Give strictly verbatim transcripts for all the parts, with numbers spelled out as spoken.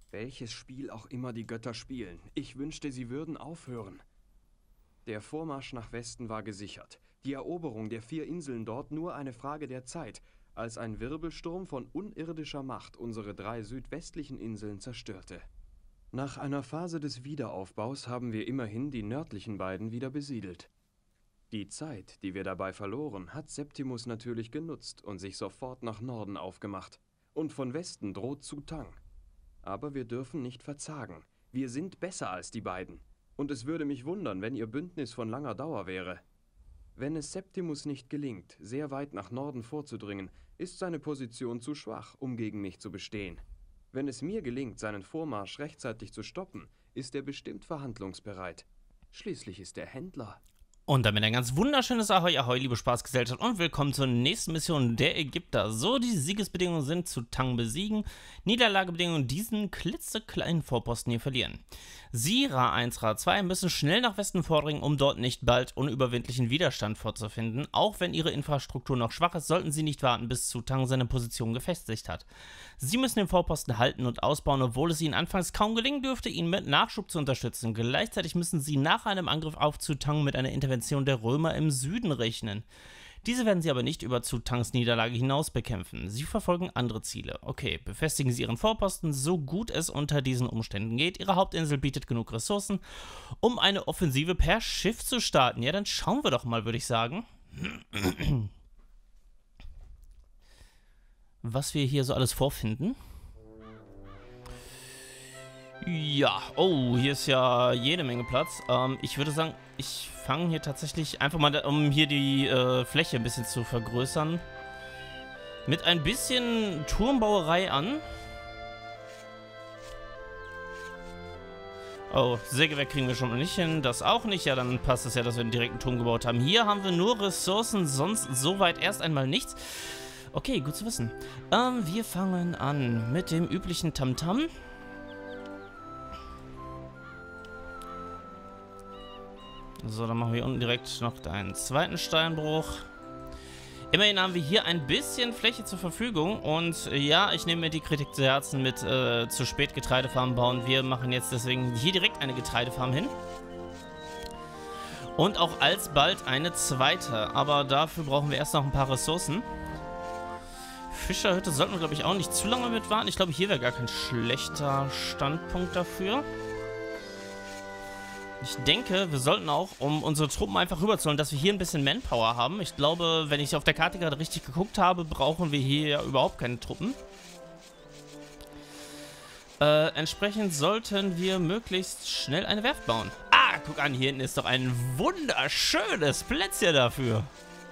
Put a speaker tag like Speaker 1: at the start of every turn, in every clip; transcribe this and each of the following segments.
Speaker 1: Welches Spiel auch immer die Götter spielen, ich wünschte, sie würden aufhören. Der Vormarsch nach Westen war gesichert. Die Eroberung der vier Inseln dort nur eine Frage der Zeit, als ein Wirbelsturm von unirdischer Macht unsere drei südwestlichen Inseln zerstörte. Nach einer Phase des Wiederaufbaus haben wir immerhin die nördlichen beiden wieder besiedelt. Die Zeit, die wir dabei verloren, hat Septimus natürlich genutzt und sich sofort nach Norden aufgemacht. Und von Westen droht Zu-Tang. Aber wir dürfen nicht verzagen. Wir sind besser als die beiden. Und es würde mich wundern, wenn ihr Bündnis von langer Dauer wäre. Wenn es Septimus nicht gelingt, sehr weit nach Norden vorzudringen, ist seine Position zu schwach, um gegen mich zu bestehen. Wenn es mir gelingt, seinen Vormarsch rechtzeitig zu stoppen, ist er bestimmt verhandlungsbereit. Schließlich ist er Händler.
Speaker 2: Und damit ein ganz wunderschönes Ahoi, Ahoi, liebe Spaßgesellschaft und willkommen zur nächsten Mission der Ägypter. So, die Siegesbedingungen sind Zu-Tang besiegen, Niederlagebedingungen diesen klitzekleinen Vorposten hier verlieren. Sie, Ra eins, Ra zwei, müssen schnell nach Westen vordringen, um dort nicht bald unüberwindlichen Widerstand vorzufinden. Auch wenn ihre Infrastruktur noch schwach ist, sollten sie nicht warten, bis Zu-Tang seine Position gefestigt hat. Sie müssen den Vorposten halten und ausbauen, obwohl es ihnen anfangs kaum gelingen dürfte, ihn mit Nachschub zu unterstützen. Gleichzeitig müssen sie nach einem Angriff auf Zu-Tang mit einer Intervention der Römer im Süden rechnen. Diese werden sie aber nicht über Zu-Tangs Niederlage hinaus bekämpfen. Sie verfolgen andere Ziele. Okay, befestigen sie ihren Vorposten, so gut es unter diesen Umständen geht. Ihre Hauptinsel bietet genug Ressourcen, um eine Offensive per Schiff zu starten. Ja, dann schauen wir doch mal, würde ich sagen, was wir hier so alles vorfinden. Ja, oh, hier ist ja jede Menge Platz. Ähm, ich würde sagen, ich fange hier tatsächlich einfach mal, um hier die äh, Fläche ein bisschen zu vergrößern, mit ein bisschen Turmbauerei an. Oh, Sägewerk kriegen wir schon mal nicht hin, das auch nicht. Ja, dann passt es ja, dass wir einen direkten Turm gebaut haben. Hier haben wir nur Ressourcen, sonst soweit erst einmal nichts. Okay, gut zu wissen. Ähm, wir fangen an mit dem üblichen Tamtam. So, dann machen wir unten direkt noch einen zweiten Steinbruch. Immerhin haben wir hier ein bisschen Fläche zur Verfügung. Und ja, ich nehme mir die Kritik zu Herzen mit äh, zu spät Getreidefarmen bauen. Wir machen jetzt deswegen hier direkt eine Getreidefarm hin. Und auch alsbald eine zweite. Aber dafür brauchen wir erst noch ein paar Ressourcen. Fischerhütte sollten wir, glaube ich, auch nicht zu lange mit warten. Ich glaube, hier wäre gar kein schlechter Standpunkt dafür. Ich denke, wir sollten auch, um unsere Truppen einfach rüberzuholen, dass wir hier ein bisschen Manpower haben. Ich glaube, wenn ich auf der Karte gerade richtig geguckt habe, brauchen wir hier ja überhaupt keine Truppen. Äh, entsprechend sollten wir möglichst schnell eine Werft bauen. Ah, guck an, hier hinten ist doch ein wunderschönes Plätzchen dafür.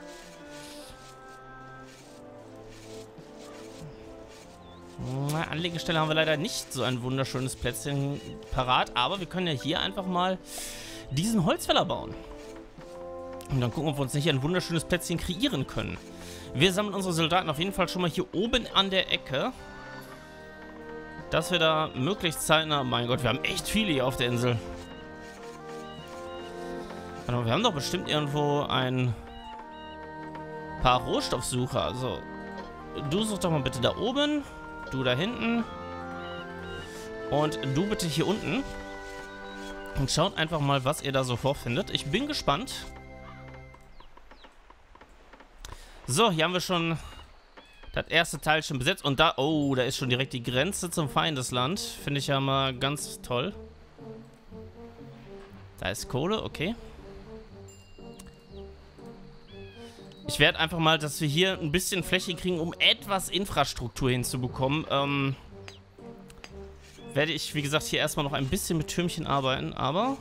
Speaker 2: Na, Anlegestelle haben wir leider nicht so ein wunderschönes Plätzchen parat, aber wir können ja hier einfach mal diesen Holzfäller bauen. Und dann gucken, ob wir uns nicht ein wunderschönes Plätzchen kreieren können. Wir sammeln unsere Soldaten auf jeden Fall schon mal hier oben an der Ecke, dass wir da möglichst zeitnah... Mein Gott, wir haben echt viele hier auf der Insel. Aber wir haben doch bestimmt irgendwo ein paar Rohstoffsucher. Also, du such doch mal bitte da oben. Du da hinten. Und du bitte hier unten. Und schaut einfach mal, was ihr da so vorfindet. Ich bin gespannt. So, hier haben wir schon das erste Teil schon besetzt. Und da, oh, da ist schon direkt die Grenze zum Feindesland. Finde ich ja mal ganz toll. Da ist Kohle, okay. Ich werde einfach mal, dass wir hier ein bisschen Fläche kriegen, um etwas Infrastruktur hinzubekommen. Ähm, werde ich, wie gesagt, hier erstmal noch ein bisschen mit Türmchen arbeiten, aber...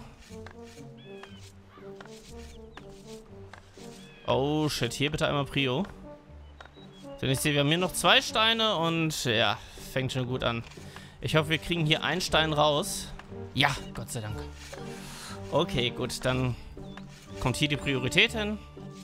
Speaker 2: Oh, shit, hier bitte einmal Prio. Denn ich sehe, wir haben hier noch zwei Steine und ja, fängt schon gut an. Ich hoffe, wir kriegen hier einen Stein raus. Ja, Gott sei Dank. Okay, gut, dann kommt hier die Priorität hin.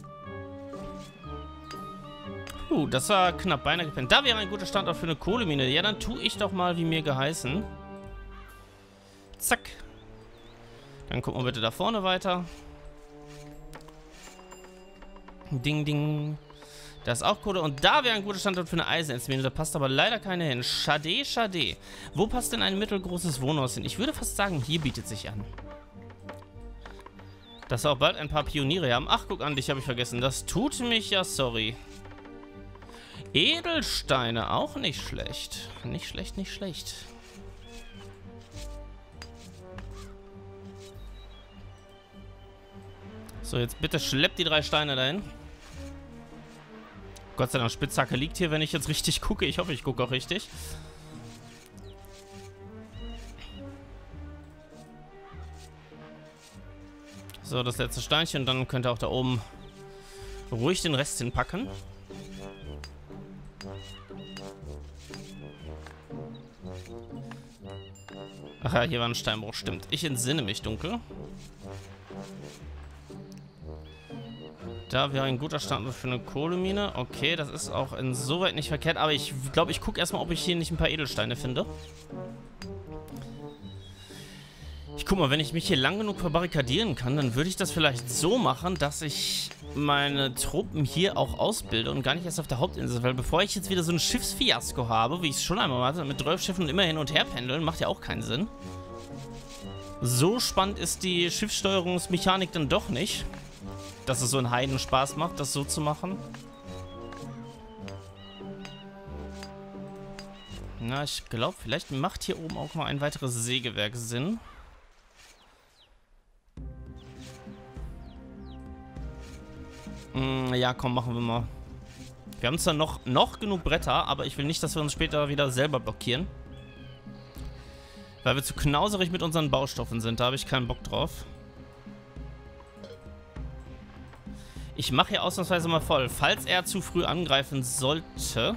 Speaker 2: Uh, das war knapp beinahe gepennt. Da wäre ein guter Standort für eine Kohlemine. Ja, dann tue ich doch mal, wie mir geheißen. Zack. Dann gucken wir bitte da vorne weiter. Ding, ding. Da ist auch Kohle und da wäre ein guter Standort für eine Eisenerzmine. Da passt aber leider keine hin. Schade, schade. Wo passt denn ein mittelgroßes Wohnhaus hin? Ich würde fast sagen, hier bietet sich an. Dass wir auch bald ein paar Pioniere haben. Ach, guck an, dich habe ich vergessen. Das tut mich ja sorry. Edelsteine, auch nicht schlecht. Nicht schlecht, nicht schlecht. So, jetzt bitte schleppt die drei Steine dahin. Gott sei Dank, Spitzhacke liegt hier, wenn ich jetzt richtig gucke. Ich hoffe, ich gucke auch richtig. So, das letzte Steinchen. Und dann könnt ihr auch da oben ruhig den Rest hinpacken. Ach ja, hier war ein Steinbruch, stimmt. Ich entsinne mich dunkel. Da wäre ein guter Standort für eine Kohlemine. Okay, das ist auch insoweit nicht verkehrt. Aber ich glaube, ich gucke erstmal, ob ich hier nicht ein paar Edelsteine finde. Ich guck mal, wenn ich mich hier lang genug verbarrikadieren kann, dann würde ich das vielleicht so machen, dass ich meine Truppen hier auch ausbilde und gar nicht erst auf der Hauptinsel. Weil bevor ich jetzt wieder so ein Schiffsfiasko habe, wie ich es schon einmal hatte, mit zwölf Schiffen und immer hin und her pendeln, macht ja auch keinen Sinn. So spannend ist die Schiffssteuerungsmechanik dann doch nicht, dass es so einen Heidenspaß macht, das so zu machen. Na, ich glaube, vielleicht macht hier oben auch mal ein weiteres Sägewerk Sinn. Hm, ja, komm, machen wir mal. Wir haben zwar noch, noch genug Bretter, aber ich will nicht, dass wir uns später wieder selber blockieren. Weil wir zu knauserig mit unseren Baustoffen sind, da habe ich keinen Bock drauf. Ich mache hier ausnahmsweise mal voll. Falls er zu früh angreifen sollte.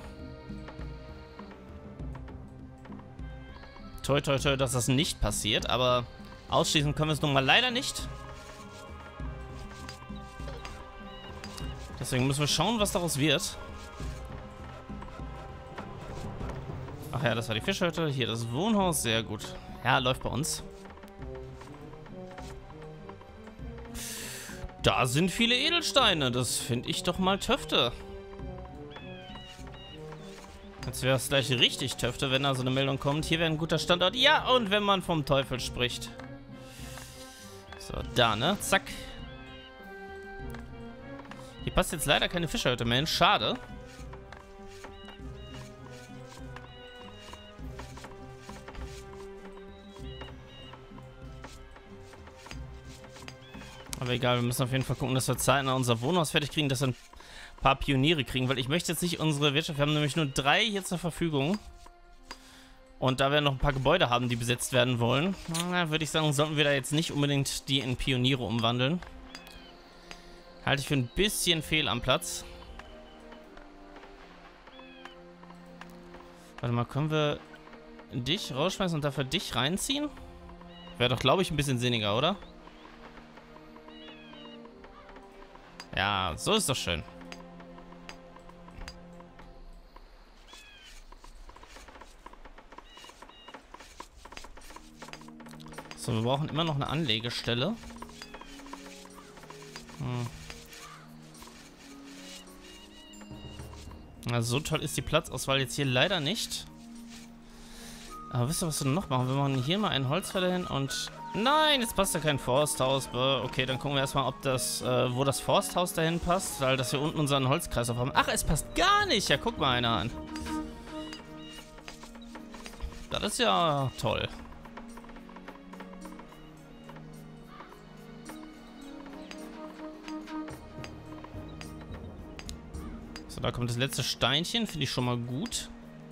Speaker 2: Toi, toi, toi, dass das nicht passiert. Aber ausschließen können wir es nun mal leider nicht. Deswegen müssen wir schauen, was daraus wird. Ach ja, das war die Fischhütte. Hier das Wohnhaus. Sehr gut. Ja, läuft bei uns. Da sind viele Edelsteine. Das finde ich doch mal Töfte. Jetzt wäre es gleich richtig Töfte, wenn da so eine Meldung kommt. Hier wäre ein guter Standort. Ja, und wenn man vom Teufel spricht. So, da, ne? Zack. Hier passt jetzt leider keine Fischerhütte mehr hin. Schade. Aber egal, wir müssen auf jeden Fall gucken, dass wir zeitnah unser Wohnhaus fertig kriegen, dass wir ein paar Pioniere kriegen, weil ich möchte jetzt nicht unsere Wirtschaft, wir haben nämlich nur drei hier zur Verfügung. Und da wir noch ein paar Gebäude haben, die besetzt werden wollen, na, würde ich sagen, sollten wir da jetzt nicht unbedingt die in Pioniere umwandeln. Halte ich für ein bisschen fehl am Platz. Warte mal, können wir dich rausschmeißen und dafür dich reinziehen? Wäre doch, glaube ich, ein bisschen sinniger, oder? Ja, so ist doch schön. So, wir brauchen immer noch eine Anlegestelle. Hm. Also so toll ist die Platzauswahl jetzt hier leider nicht. Aber wisst ihr, was wir noch machen? Wir machen hier mal einen Holzfäller hin und... Nein, jetzt passt da kein Forsthaus. Okay, dann gucken wir erstmal, ob das, äh, wo das Forsthaus dahin passt, weil dass wir unten unseren Holzkreislauf haben. Ach, es passt gar nicht. Ja, guck mal einer an. Das ist ja toll. So, da kommt das letzte Steinchen. Finde ich schon mal gut.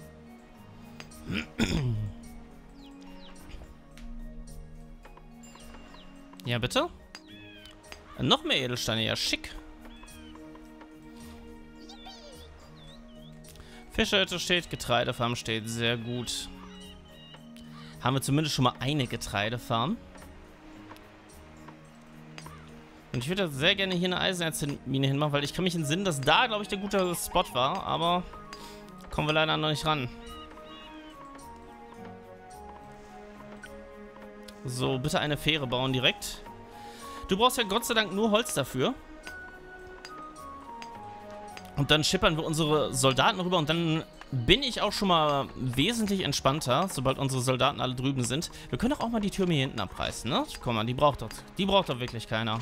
Speaker 2: Ja, bitte? Noch mehr Edelsteine, ja, schick. Fischerhütte steht, Getreidefarm steht, sehr gut. Haben wir zumindest schon mal eine Getreidefarm. Und ich würde sehr gerne hier eine Eisenerzmine hinmachen, weil ich kann mich entsinnen, dass da, glaube ich, der gute Spot war, aber kommen wir leider noch nicht ran. So, bitte eine Fähre bauen direkt. Du brauchst ja Gott sei Dank nur Holz dafür. Und dann schippern wir unsere Soldaten rüber und dann bin ich auch schon mal wesentlich entspannter, sobald unsere Soldaten alle drüben sind. Wir können doch auch mal die Türme hier hinten abreißen, ne? Komm mal, die braucht doch, die braucht doch wirklich keiner.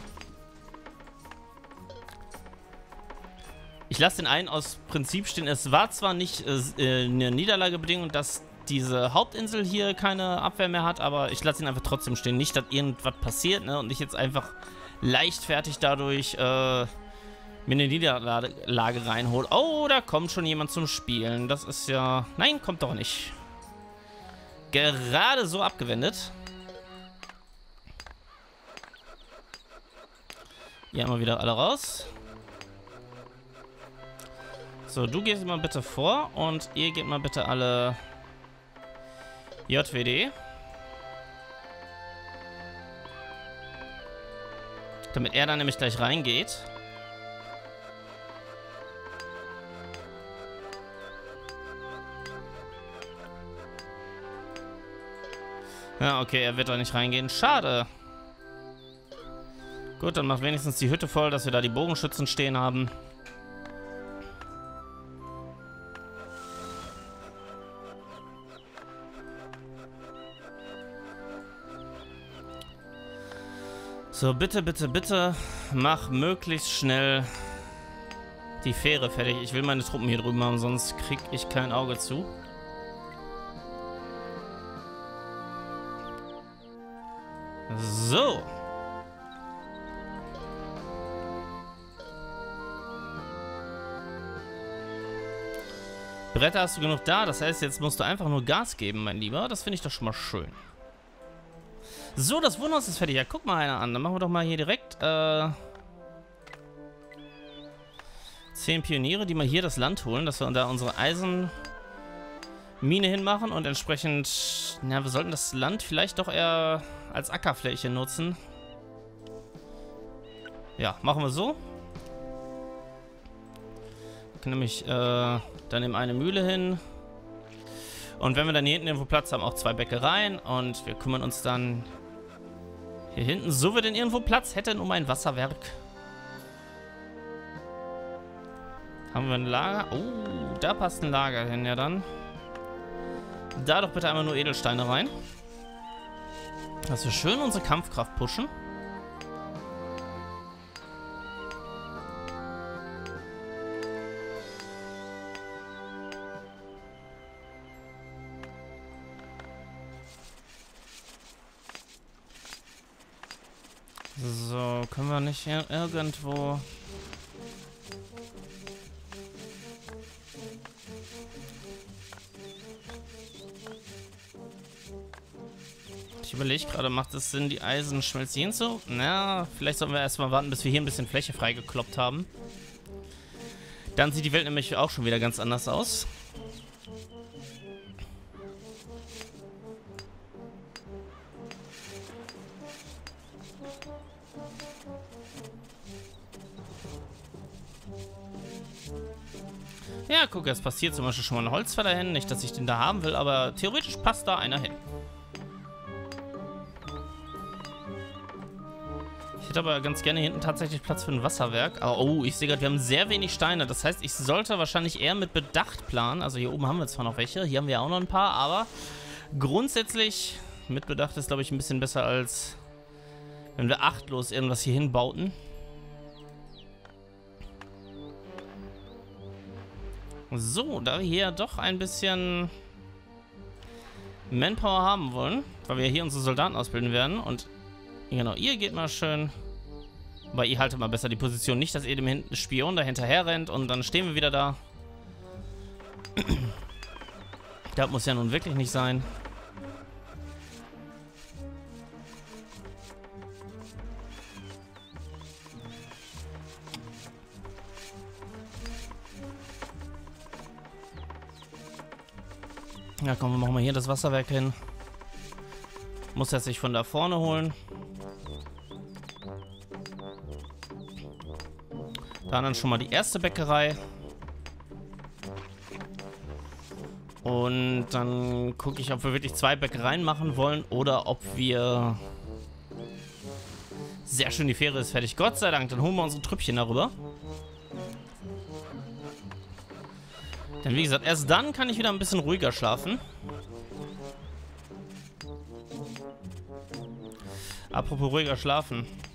Speaker 2: Ich lasse den einen aus Prinzip stehen. Es war zwar nicht äh, eine Niederlagebedingung, dass diese Hauptinsel hier keine Abwehr mehr hat, aber ich lasse ihn einfach trotzdem stehen. Nicht, dass irgendwas passiert, ne? Und ich jetzt einfach leichtfertig dadurch äh, mir eine Niederlage reinholt. Oh, da kommt schon jemand zum Spielen. Das ist ja... Nein, kommt doch nicht. Gerade so abgewendet. Hier haben wir wieder alle raus. So, du gehst mal bitte vor und ihr geht mal bitte alle J W D. Damit er dann nämlich gleich reingeht. Ja, okay, er wird doch nicht reingehen. Schade. Gut, dann macht wenigstens die Hütte voll, dass wir da die Bogenschützen stehen haben. So, bitte, bitte, bitte, mach möglichst schnell die Fähre fertig. Ich will meine Truppen hier drüben haben, sonst krieg ich kein Auge zu. So. Bretter hast du genug da, das heißt, jetzt musst du einfach nur Gas geben, mein Lieber. Das finde ich doch schon mal schön. So, das Wohnhaus ist fertig. Ja, guck mal einer an. Dann machen wir doch mal hier direkt äh, zehn Pioniere, die mal hier das Land holen, dass wir da unsere Eisenmine hinmachen und entsprechend, na, wir sollten das Land vielleicht doch eher als Ackerfläche nutzen. Ja, machen wir so. Wir können nämlich äh, dann eben eine Mühle hin. Und wenn wir dann hier hinten irgendwo Platz haben, auch zwei Bäckereien. Und wir kümmern uns dann hier hinten, so wir denn irgendwo Platz hätten, um ein Wasserwerk. Haben wir ein Lager? Oh, da passt ein Lager hin, ja dann. Da doch bitte einmal nur Edelsteine rein. Dass wir schön unsere Kampfkraft pushen. So, können wir nicht hier irgendwo... Ich überlege gerade, macht es Sinn, die Eisenschmelze hinzu? Na, vielleicht sollten wir erstmal warten, bis wir hier ein bisschen Fläche freigekloppt haben. Dann sieht die Welt nämlich auch schon wieder ganz anders aus. Ja, guck, jetzt passiert zum Beispiel schon mal ein Holzfäller hin. Nicht, dass ich den da haben will, aber theoretisch passt da einer hin. Ich hätte aber ganz gerne hinten tatsächlich Platz für ein Wasserwerk. Oh, ich sehe gerade, wir haben sehr wenig Steine. Das heißt, ich sollte wahrscheinlich eher mit Bedacht planen. Also hier oben haben wir zwar noch welche, hier haben wir auch noch ein paar, aber grundsätzlich mit Bedacht ist, glaube ich, ein bisschen besser, als wenn wir achtlos irgendwas hier hinbauten. So, da wir hier doch ein bisschen Manpower haben wollen, weil wir hier unsere Soldaten ausbilden werden und genau, ihr geht mal schön, aber ihr haltet mal besser die Position, nicht, dass ihr dem Spion da hinterher rennt und dann stehen wir wieder da. Das muss ja nun wirklich nicht sein. Ja, komm, wir machen mal hier das Wasserwerk hin. Muss er sich von da vorne holen. Da dann schon mal die erste Bäckerei. Und dann gucke ich, ob wir wirklich zwei Bäckereien machen wollen oder ob wir... Sehr schön, die Fähre ist fertig. Gott sei Dank, dann holen wir unsere Trüppchen darüber. Denn wie gesagt, erst dann kann ich wieder ein bisschen ruhiger schlafen. Apropos ruhiger schlafen.